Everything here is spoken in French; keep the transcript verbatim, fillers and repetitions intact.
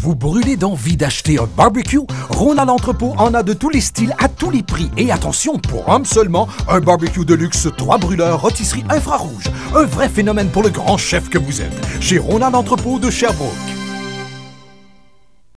Vous brûlez d'envie d'acheter un barbecue? Ronald Entrepôt en a de tous les styles, à tous les prix. Et attention, pour hommes seulement, un barbecue de luxe, trois brûleurs, rôtisserie infrarouge. Un vrai phénomène pour le grand chef que vous êtes. Chez Ronald Entrepôt de Sherbrooke.